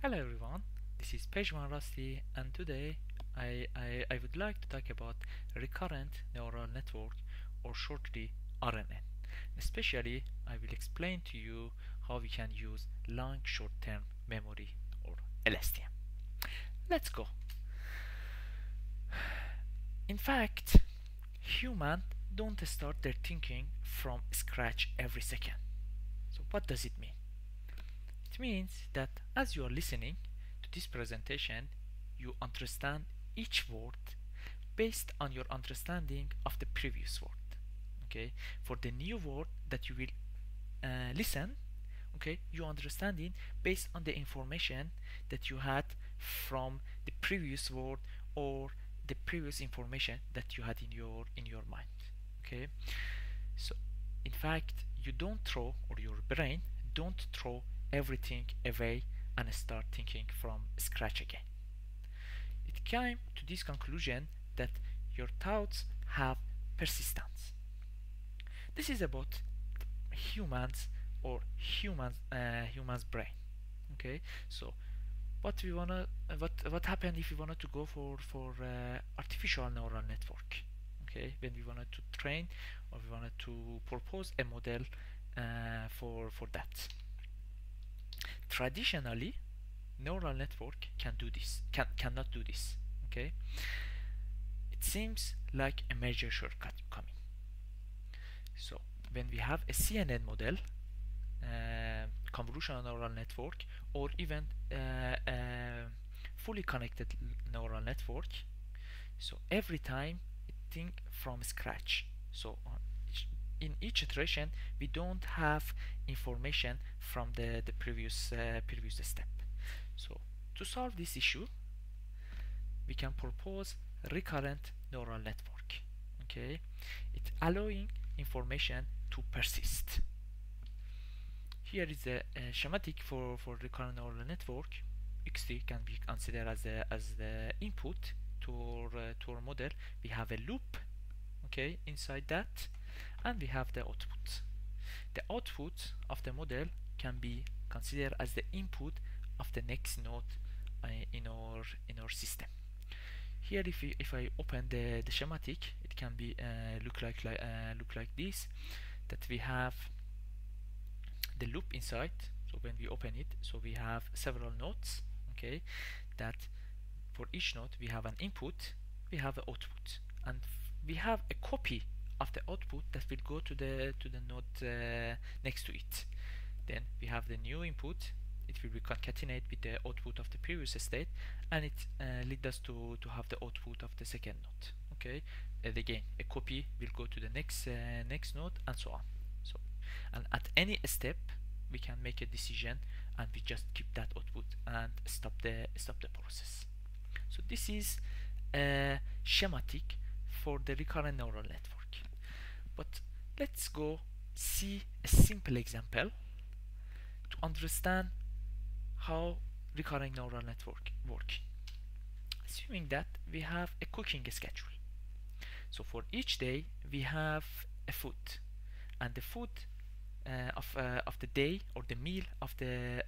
Hello everyone, this is Pejman Rasti, and today I would like to talk about recurrent neural network, or shortly RNN. Especially I will explain to you how we can use long short-term memory, or LSTM. Let's go. In fact, humans don't start their thinking from scratch every second. So what does it mean? It means that as you are listening to this presentation, you understand each word based on your understanding of the previous word. Okay, for the new word that you will listen, okay, you understanding based on the information that you had from the previous word, or the previous information that you had in your mind. Okay, so in fact, you don't throw, or your brain don't throw everything away and start thinking from scratch again. It came to this conclusion that your thoughts have persistence. This is about humans, or humans brain. Okay, so what happened if we wanted to go for artificial neural network? Okay, when we wanted to train, or we wanted to propose a model for that. Traditionally, neural network cannot do this. Okay, it seems like a major shortcut coming. So when we have a CNN model, convolutional neural network, or even fully connected neural network, so every time it think from scratch. So in each iteration we don't have information from the previous step. So to solve this issue, we can propose recurrent neural network. Okay, it's allowing information to persist. Here is the schematic for recurrent neural network. Xt can be considered as the input to our model. We have a loop, okay, inside that, and we have the output. The output of the model can be considered as the input of the next node in our system. Here, if I open the schematic, it can be look like this. That we have the loop inside. So when we open it, so we have several nodes. Okay, that for each node we have an input, we have an output, and we have a copy of the output that will go to the node next to it. Then we have the new input. It will be concatenated with the output of the previous state, and it leads us to have the output of the second node. Okay, and again a copy will go to the next node, and so on. So, and at any step we can make a decision, and we just keep that output and stop the process. So this is a schematic for the recurrent neural network. But let's go see a simple example to understand how recurrent neural network work. Assuming that we have a cooking schedule. So for each day we have a food, and the food of the day, or the meal of the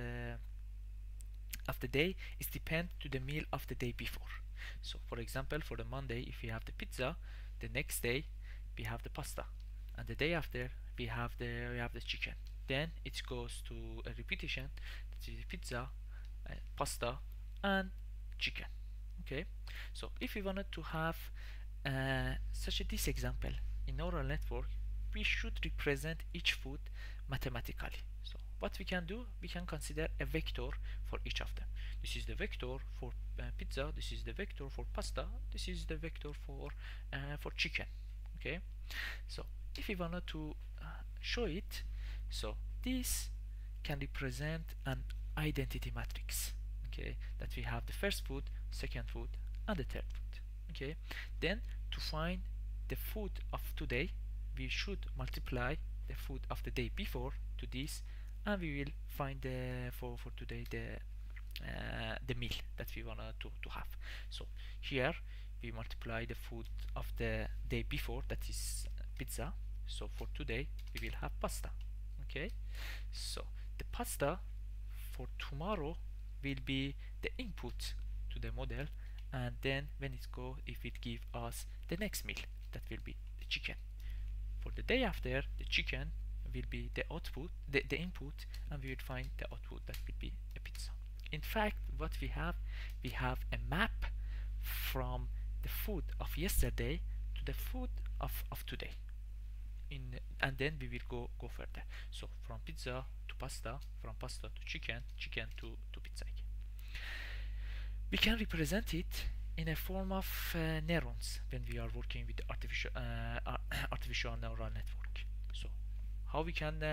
day, is depend to the meal of the day before. So for example, for the Monday, if we have the pizza, the next day we have the pasta, and the day after we have the chicken. Then it goes to a repetition, that is pizza, pasta, and chicken. Okay, so if we wanted to have this example in neural network, we should represent each food mathematically. So what we can do, we can consider a vector for each of them. This is the vector for pizza, this is the vector for pasta, this is the vector for chicken. Okay, so if we wanted to show it, so this can represent an identity matrix. Okay, that we have the first food, second food, and the third food. Okay, then to find the food of today, we should multiply the food of the day before to this, and we will find for today the meal that we want to have. So here we multiply the food of the day before, that is pizza. So for today we will have pasta. Okay, so the pasta for tomorrow will be the input to the model, and then when it go, if it give us the next meal, that will be the chicken. For the day after, the chicken will be the output, the input, and we will find the output, that will be a pizza. In fact, what we have a map from the food of yesterday to the food of today. And then we will go further. So from pizza to pasta, from pasta to chicken, chicken to pizza again. We can represent it in a form of neurons when we are working with artificial neural network. So how we can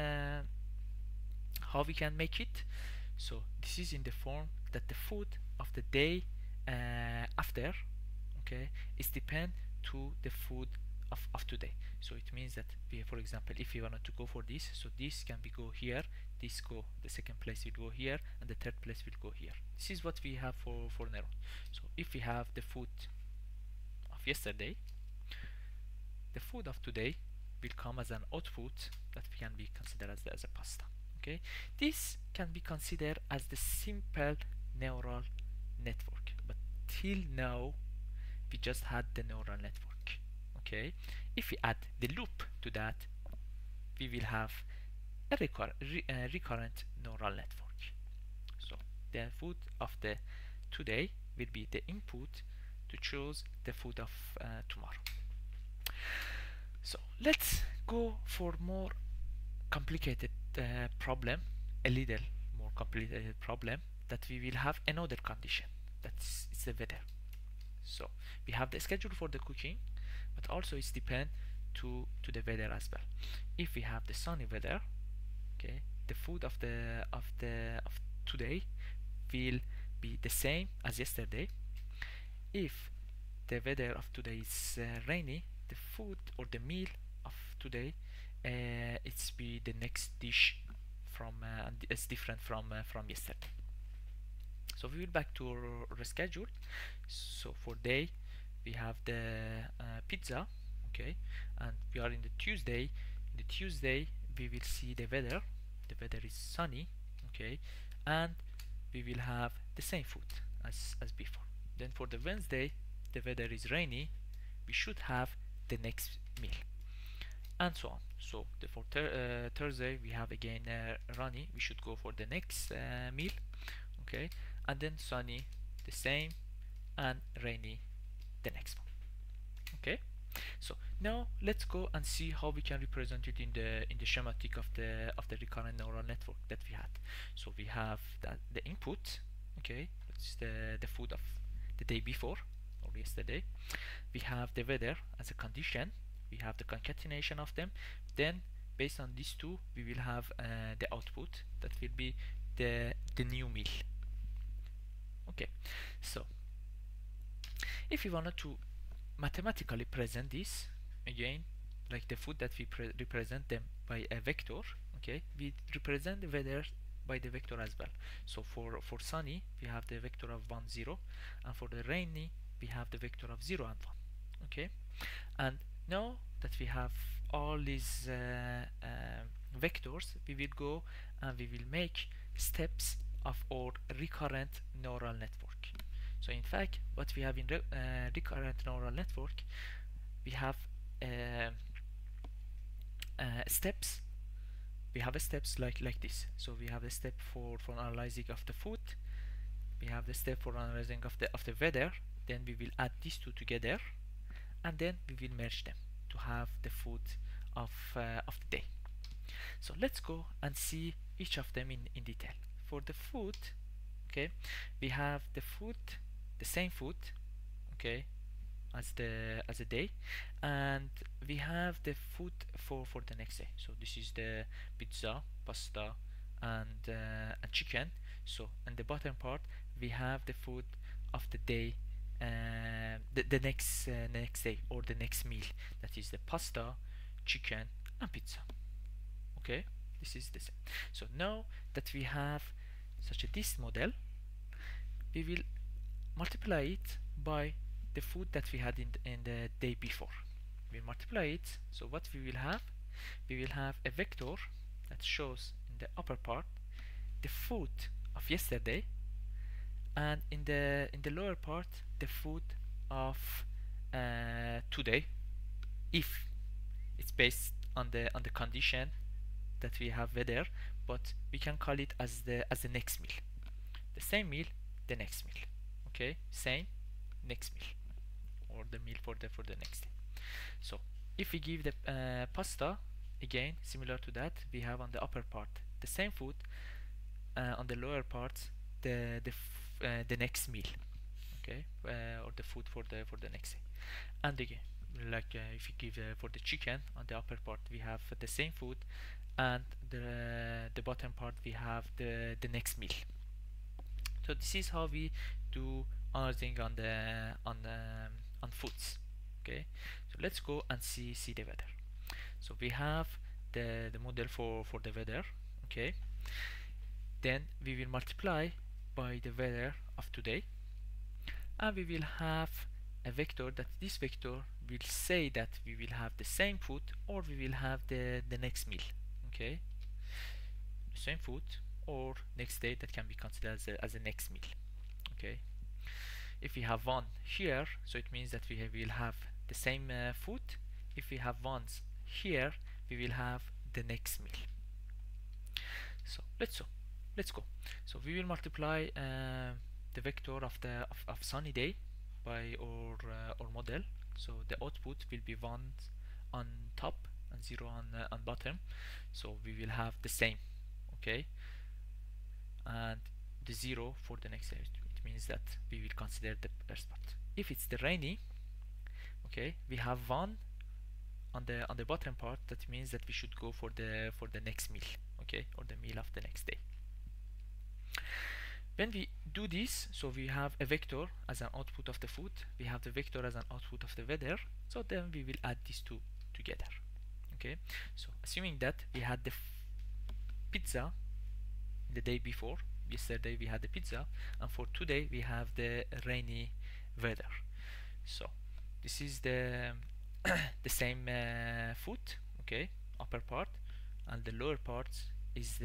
make it? So this is in the form that the food of the day after, okay, is depend to the food of today. So it means that we, for example, if we wanted to go for this, so this can be go here, this go, the second place will go here, and the third place will go here. This is what we have for neuron. So if we have the food of yesterday, the food of today will come as an output that can be considered as a pasta. Okay, this can be considered as the simple neural network, but till now we just had the neural network. Okay, if we add the loop to that, we will have a recurrent neural network. So the food of the today will be the input to choose the food of tomorrow. So let's go for more complicated problem, a little more complicated problem, that we will have another condition, that's the weather. So we have the schedule for the cooking, but also it's depend to the weather as well. If we have the sunny weather, okay, the food of today will be the same as yesterday. If the weather of today is rainy, the food or the meal of today it's be the next dish from it's different from yesterday. So we will back to our schedule. So for day we have the pizza, okay, and we are in the Tuesday. In the Tuesday we will see the weather. The weather is sunny, okay, and we will have the same food as before. Then for the Wednesday, the weather is rainy. We should have the next meal, and so on. So for Thursday we have again rainy. We should go for the next meal, okay, and then sunny the same, and rainy the next one. Okay, so now let's go and see how we can represent it in the schematic of the recurrent neural network that we had. So we have the input, okay, that's the food of the day before or yesterday. We have the weather as a condition. We have the concatenation of them. Then based on these two, we will have the output that will be the new meal. Okay, so if we wanted to mathematically present this, again, like the food that we represent them by a vector, okay, we represent the weather by the vector as well. So for sunny we have the vector of 1 0, and for the rainy we have the vector of 0 and 1. Okay, and now that we have all these vectors, we will go and we will make steps of our recurrent neural network. So in fact, what we have in recurrent neural network, we have steps. We have steps like this. So we have a step for analyzing of the food. We have the step for analyzing of the weather. Then we will add these two together, and then we will merge them to have the food of the day. So let's go and see each of them in detail. For the food, okay, we have the food, the same food, okay, as a day, and we have the food for the next day. So this is the pizza, pasta, and chicken. So in the bottom part we have the food of the day, the next day or the next meal, that is the pasta, chicken, and pizza. Okay, this is the same. So now that we have such this model, we will multiply it by the food that we had in the day before. We multiply it. So what we will have a vector that shows in the upper part the food of yesterday and in the lower part the food of today, if it's based on the condition that we have weather, but we can call it as the next meal. The same meal, the next meal. Okay, same next meal, or the meal for the next day. So if we give the pasta, again similar to that, we have on the upper part the same food, on the lower part the next meal. Okay, or the food for the next day. And again, like if you give for the chicken, on the upper part we have the same food, and the bottom part we have the next meal. So this is how we do another thing on the on foods. Okay, so let's go and see the weather. So we have the model for the weather. Okay, then we will multiply by the weather of today, and we will have a vector that this vector will say that we will have the same food or we will have the next meal. Okay, the same food or next day, that can be considered as a next meal. Okay, if we have one here, so it means that we will have the same food. If we have ones here, we will have the next meal. So let's go. So we will multiply the vector of sunny day by our model. So the output will be 1 on top and 0 on bottom. So we will have the same. Okay, and the 0 for the next day. It means that we will consider the first part. If it's the rainy, okay, we have 1 on the bottom part. That means that we should go for the next meal. Okay, or the meal of the next day. When we do this, so we have a vector as an output of the food, we have the vector as an output of the weather, so then we will add these two together. Okay, so assuming that we had the pizza the day before, yesterday we had the pizza, and for today we have the rainy weather. So this is the the same food, okay, upper part, and the lower part is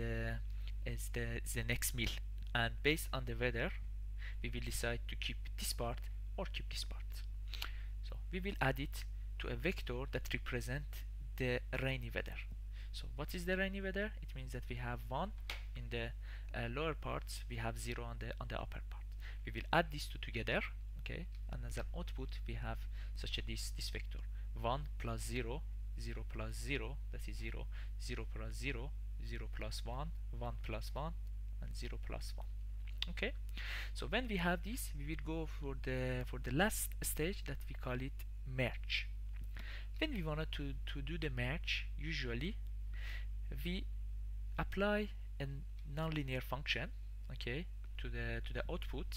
the next meal. And based on the weather, we will decide to keep this part or keep this part. So we will add it to a vector that represents the rainy weather. So what is the rainy weather? It means that we have 1 in the lower parts, we have 0 on the upper part. We will add these two together, okay, and as an output we have such a this vector 1 plus 0, 0 plus 0, that is 0, 0 plus 0, 0 plus 1, 1 plus 1, and 0 plus 1. Okay, so when we have this, we will go for the last stage that we call it merge. When we wanted to do the merge, usually we apply a nonlinear function, okay, to the output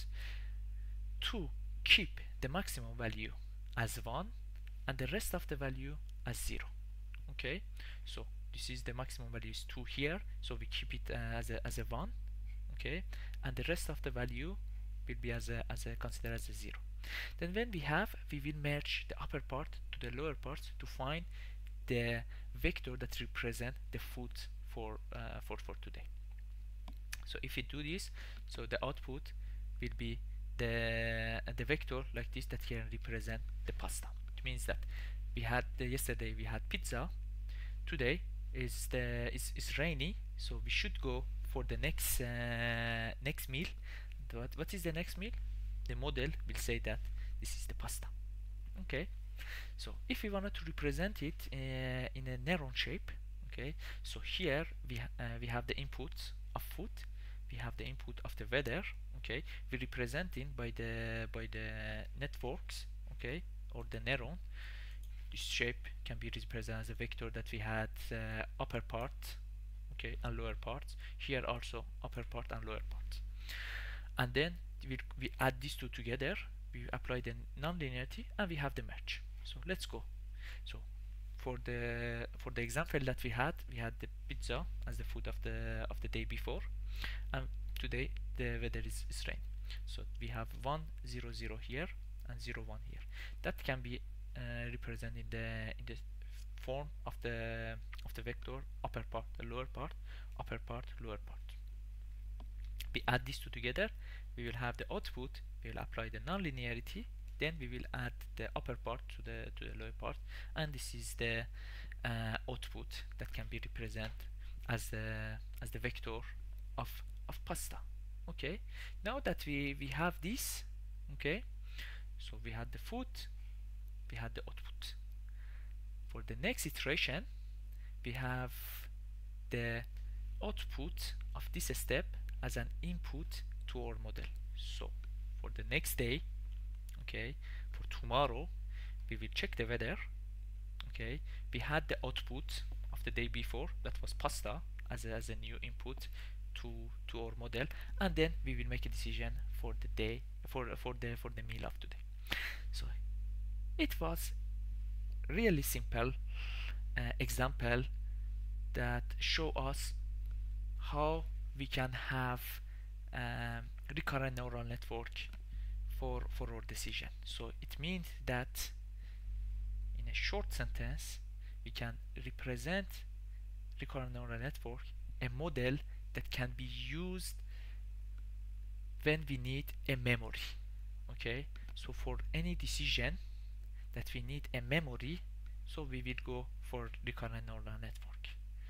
to keep the maximum value as 1 and the rest of the value as 0. Okay, so this is the maximum value is 2 here, so we keep it as a 1, okay, and the rest of the value will be considered as a 0. Then when we will merge the upper part to the lower part to find the vector that represent the food for today. So if we do this, so the output will be the vector like this that can represent the pasta. It means that we had yesterday we had pizza, today is rainy, so we should go for the next meal. What is the next meal? The model will say that this is the pasta. Okay, so if we wanted to represent it in a neuron shape, okay, so here we have the input of food, we have the input of the weather, okay, we representing by the networks, okay, or the neuron. This shape can be represented as a vector that we had upper part, okay, and lower parts. Here also upper part and lower part. And then we add these two together, we apply the nonlinearity, and we have the merge. So let's go. So for the example that we had the pizza as the food of the day before, and today the weather is rain. So we have 1 0 0 here and 0 1 here. That can be represented in the form of the vector upper part, the lower part, upper part, lower part. we add these two together, we will have the output, we will apply the nonlinearity, then we will add the upper part to the lower part, and this is the output that can be represented as the vector of pasta. Okay, now that we have this, okay, so we had the food, we had the output. For the next iteration, we have the output of this step as an input to our model. So for the next day, okay, for tomorrow, we will check the weather. Okay, we had the output of the day before, that was pasta, as a new input to our model, and then we will make a decision for the day, for the meal of today. So it was really simple example that show us how we can have recurrent neural network for our decision. So it means that in a short sentence we can represent recurrent neural network, a model that can be used when we need a memory. Okay, so for any decision that we need a memory, so we will go for recurrent neural network.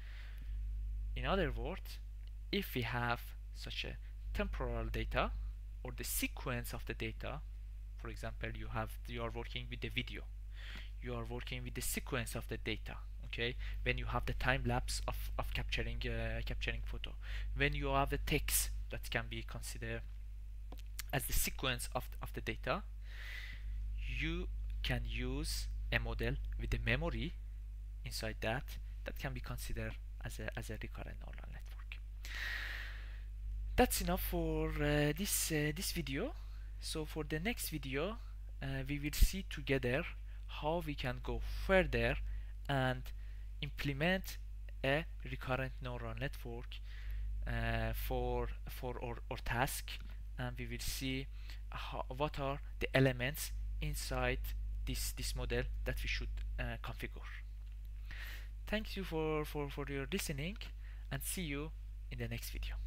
In other words, if we have such a temporal data or the sequence of the data, for example, you are working with the video, you are working with the sequence of the data. Okay, when you have the time lapse of capturing photo, when you have a text that can be considered as the sequence of the data, you can use a model with the memory inside that can be considered as a recurrent neural network. That's enough for this video. So for the next video, we will see together how we can go further and implement a recurrent neural network for our task, and we will see what are the elements inside this model that we should configure. Thank you for your listening, and see you in the next video.